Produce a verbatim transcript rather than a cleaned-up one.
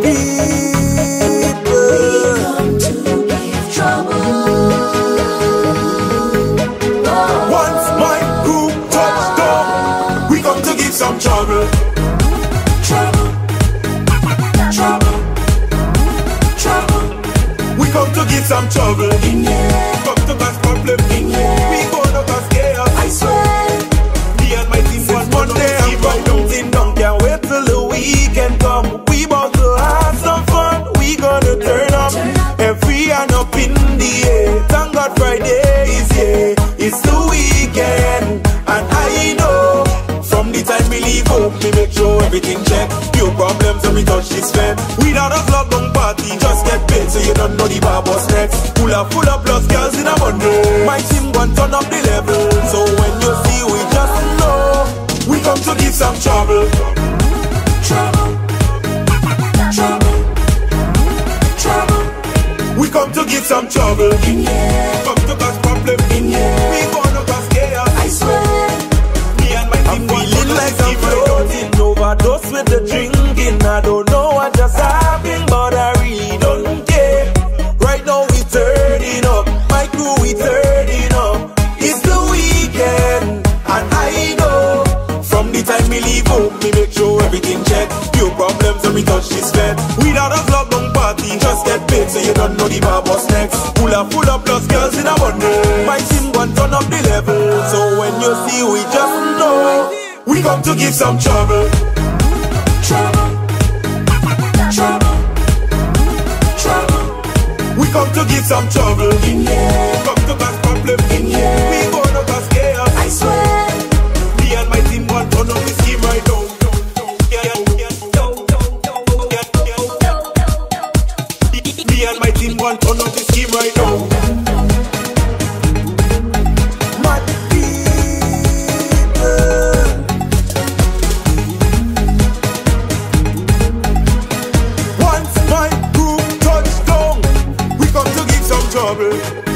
people. We come to give trouble. Oh. Once my crew touched down, we come to give some trouble. Trouble, trouble, trouble. We come to give some trouble. In here, Come to cause problem. in here, We gonna cause chaos. I swear. Me and my team was Monday and Friday. Down, can't wait till the weekend come. We bout to have some fun. We gonna turn up. Every hand up in the air. Thank God Friday is here. It's the weekend, and I know from the time we leave home, we make sure everything check. Few problems when we touch this fed. We not a club down party, just get paid so you don't know the bar boss next. Full of full of plus girls in a Monday. My team gon' turn up the level, so when you see we just know we come to give some trouble. Trouble, trouble, trouble. We come to give some trouble. In here, Come to cause problem. in here, We gonna cause chaos. I swear. Me and my team feeling like I'm floating. Overdose with the drinking. I don't know what just happened, but I really don't care. Right now we turning up. My crew we turning up. It's the weekend, and I know from the time we leave home, we make sure everything check. Few problems when we touch this bed. We not a club down party, just get paid so you don't know the bar boss next. Full of full of plus girls in a Monday. My team gon' turn up the level, so when you see we just know we come to give some trouble. Trouble, trouble, trouble. We come to give some trouble. In here, Come to cause problem. in here, We gonna cause chaos. I swear. Me and my team gon' turn up the scheme right now. Me and my team gon' turn up the scheme right now. My people. Once my crew touched down, we come to give some trouble.